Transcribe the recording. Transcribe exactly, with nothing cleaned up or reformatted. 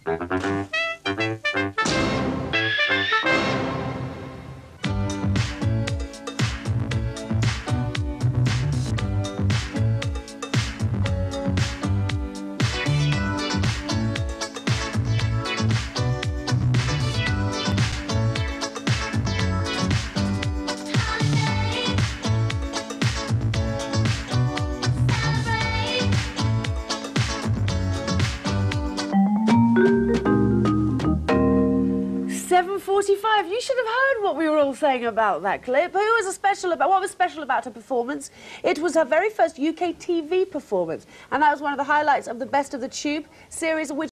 seven forty-five. You should have heard what we were all saying about that clip. Who was a special about? What was special about her performance? It was her very first U K T V performance, and that was one of the highlights of the Best of the Tube series, which